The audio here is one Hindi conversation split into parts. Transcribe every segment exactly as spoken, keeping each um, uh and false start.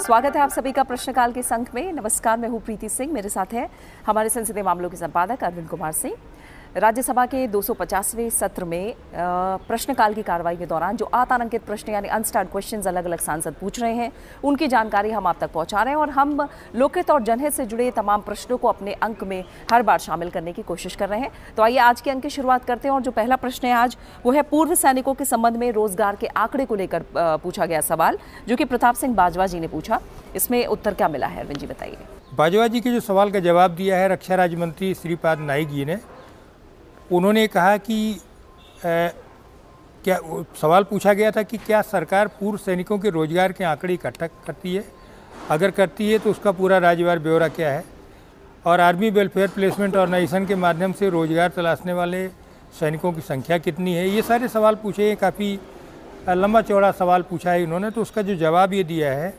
स्वागत है आप सभी का प्रश्नकाल के इस अंक में। नमस्कार, मैं हूं प्रीति सिंह। मेरे साथ है हमारे संसदीय मामलों के संपादक अरविंद कुमार सिंह। राज्यसभा के दो सौ पचासवें सत्र में प्रश्नकाल की कार्रवाई के दौरान जो अतारांकित प्रश्न यानी अनस्टार्ड क्वेश्चंस अलग अलग सांसद पूछ रहे हैं, उनकी जानकारी हम आप तक पहुंचा रहे हैं और हम लोकहित और जनहित से जुड़े तमाम प्रश्नों को अपने अंक में हर बार शामिल करने की कोशिश कर रहे हैं। तो आइए आज के अंक की शुरुआत करते हैं और जो पहला प्रश्न है आज वो है पूर्व सैनिकों के संबंध में रोजगार के आंकड़े को लेकर पूछा गया सवाल, जो कि प्रताप सिंह बाजवा जी ने पूछा। इसमें उत्तर क्या मिला है, अरविंद जी बताइए। बाजवा जी के जो सवाल का जवाब दिया है रक्षा राज्य मंत्री श्रीपाद नाइक जी ने, उन्होंने कहा कि आ, क्या सवाल पूछा गया था कि क्या सरकार पूर्व सैनिकों के रोजगार के आंकड़े इकट्ठा करती है, अगर करती है तो उसका पूरा राज्यवार ब्यौरा क्या है, और आर्मी वेलफेयर प्लेसमेंट ऑर्गेनाइजेशन के माध्यम से रोजगार तलाशने वाले सैनिकों की संख्या कितनी है। ये सारे सवाल पूछे, काफ़ी लंबा चौड़ा सवाल पूछा है इन्होंने। तो उसका जो जवाब ये दिया है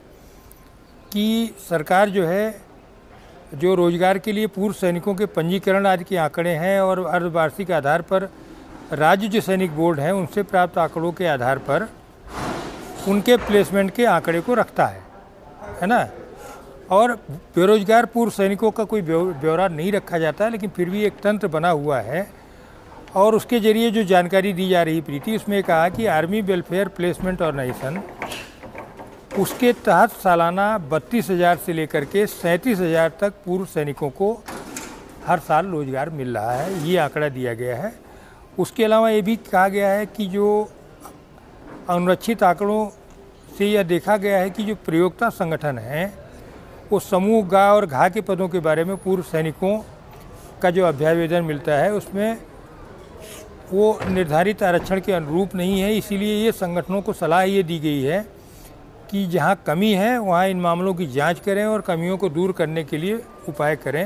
कि सरकार जो है जो रोजगार के लिए पूर्व सैनिकों के पंजीकरण आदि के आंकड़े हैं और अर्धवार्षिक आधार पर राज्य जो सैनिक बोर्ड है उनसे प्राप्त आंकड़ों के आधार पर उनके प्लेसमेंट के आंकड़े को रखता है है ना। और बेरोजगार पूर्व सैनिकों का कोई ब्यौरा नहीं रखा जाता है, लेकिन फिर भी एक तंत्र बना हुआ है और उसके जरिए जो जानकारी दी जा रही प्रीति, उसमें कहा कि आर्मी वेलफेयर प्लेसमेंट ऑर्गेनाइजेशन उसके तहत सालाना बत्तीस हज़ार से लेकर के सैंतीस हज़ार तक पूर्व सैनिकों को हर साल रोजगार मिल रहा है, ये आंकड़ा दिया गया है। उसके अलावा ये भी कहा गया है कि जो अनुरक्षित आंकड़ों से यह देखा गया है कि जो प्रयोक्ता संगठन हैं वो समूह गा और घा के पदों के बारे में पूर्व सैनिकों का जो अभ्यावेदन मिलता है उसमें वो निर्धारित आरक्षण के अनुरूप नहीं है। इसीलिए ये संगठनों को सलाह ये दी गई है कि जहाँ कमी है वहाँ इन मामलों की जांच करें और कमियों को दूर करने के लिए उपाय करें।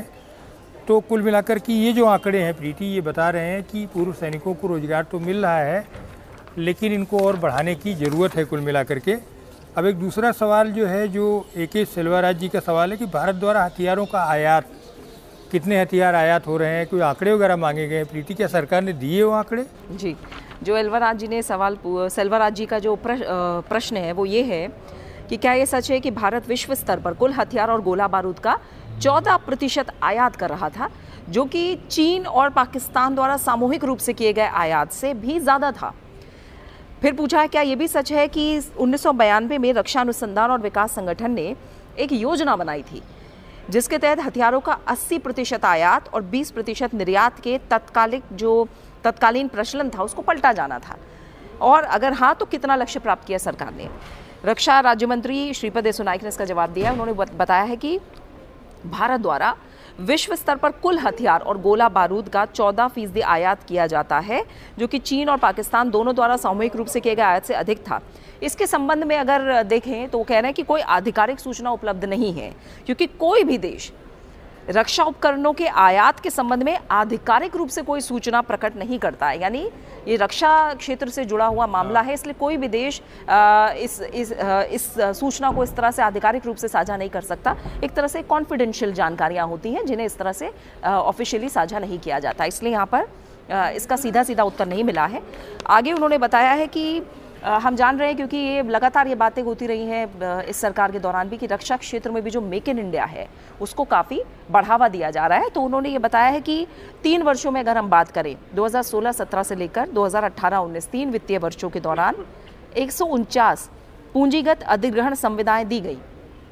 तो कुल मिलाकर के ये जो आंकड़े हैं प्रीति, ये बता रहे हैं कि पूर्व सैनिकों को रोजगार तो मिल रहा है, लेकिन इनको और बढ़ाने की ज़रूरत है कुल मिलाकर के। अब एक दूसरा सवाल जो है, जो ए के सेल्वराज जी का सवाल है कि भारत द्वारा हथियारों का आयात, कितने हथियार आयात हो रहे हैं, कोई आंकड़े वगैरह मांगे गए प्रीति, क्या सरकार ने दिए वो आंकड़े? जी, जो एल्वराज जी ने सवाल सेल्वराज जी का जो प्रश्न है वो ये है कि क्या ये सच है कि भारत विश्व स्तर पर कुल हथियार और गोला बारूद का चौदह प्रतिशत आयात कर रहा था, जो कि चीन और पाकिस्तान द्वारा सामूहिक रूप से किए गए आयात से भी ज़्यादा था। फिर पूछा है क्या ये भी सच है कि उन्नीस सौ बयानवे में रक्षा अनुसंधान और विकास संगठन ने एक योजना बनाई थी जिसके तहत हथियारों का अस्सी प्रतिशत आयात और बीस प्रतिशत निर्यात के तत्कालिक जो तत्कालीन प्रचलन था उसको पलटा जाना था, और अगर हाँ तो कितना लक्ष्य प्राप्त किया सरकार ने। रक्षा राज्य मंत्री श्रीपद येसो नाइक ने इसका जवाब दिया। उन्होंने बताया है कि भारत द्वारा विश्व स्तर पर कुल हथियार और गोला बारूद का चौदह फीसदी आयात किया जाता है, जो कि चीन और पाकिस्तान दोनों द्वारा सामूहिक रूप से किए गए आयात से अधिक था। इसके संबंध में अगर देखें तो वो कह रहे हैं कि कोई आधिकारिक सूचना उपलब्ध नहीं है, क्योंकि कोई भी देश रक्षा उपकरणों के आयात के संबंध में आधिकारिक रूप से कोई सूचना प्रकट नहीं करता है। यानी ये रक्षा क्षेत्र से जुड़ा हुआ मामला है, इसलिए कोई भी देश आ, इस इस आ, इस सूचना को इस तरह से आधिकारिक रूप से साझा नहीं कर सकता। एक तरह से कॉन्फिडेंशियल जानकारियां होती हैं जिन्हें इस तरह से ऑफिशियली साझा नहीं किया जाता, इसलिए यहाँ पर आ, इसका सीधा सीधा उत्तर नहीं मिला है। आगे उन्होंने बताया है कि हम जान रहे हैं, क्योंकि ये लगातार ये बातें होती रही हैं इस सरकार के दौरान भी, कि रक्षा क्षेत्र में भी जो मेक इन इंडिया है उसको काफ़ी बढ़ावा दिया जा रहा है। तो उन्होंने ये बताया है कि तीन वर्षों में अगर हम बात करें दो हज़ार सोलह सत्रह से लेकर दो हज़ार अठारह उन्नीस तीन वित्तीय वर्षों के दौरान एक सौ उनचास पूंजीगत अधिग्रहण संविदाएं दी गई।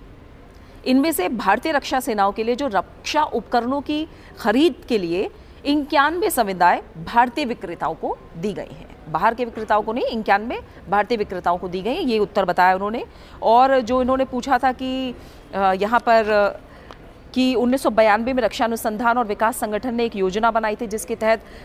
इनमें से भारतीय रक्षा सेनाओं के लिए जो रक्षा उपकरणों की खरीद के लिए इक्यानवे संविदाएं भारतीय विक्रेताओं को दी गई हैं, बाहर के विक्रेताओं को नहीं, इक्यानवे भारतीय विक्रेताओं को दी गई, ये उत्तर बताया उन्होंने। और जो इन्होंने पूछा था कि यहाँ पर कि उन्नीस सौ बयानवे में रक्षा अनुसंधान और विकास संगठन ने एक योजना बनाई थी जिसके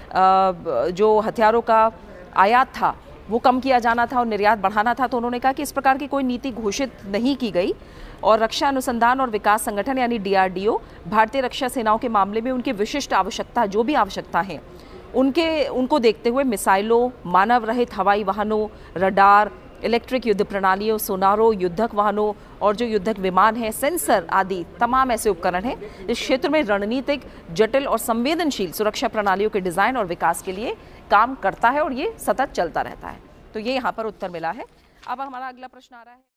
तहत जो हथियारों का आयात था वो कम किया जाना था और निर्यात बढ़ाना था। तो उन्होंने कहा कि इस प्रकार की कोई नीति घोषित नहीं की गई और रक्षा अनुसंधान और विकास संगठन यानी डी आर डी ओ भारतीय रक्षा सेनाओं के मामले में उनकी विशिष्ट आवश्यकता, जो भी आवश्यकता है उनके उनको देखते हुए मिसाइलों, मानव रहित हवाई वाहनों, रडार, इलेक्ट्रिक युद्ध प्रणालियों, सोनारों, युद्धक वाहनों और जो युद्धक विमान हैं, सेंसर आदि तमाम ऐसे उपकरण हैं इस क्षेत्र में रणनीतिक, जटिल और संवेदनशील सुरक्षा प्रणालियों के डिजाइन और विकास के लिए काम करता है और ये सतत चलता रहता है। तो ये यहाँ पर उत्तर मिला है। अब हमारा अगला प्रश्न आ रहा है।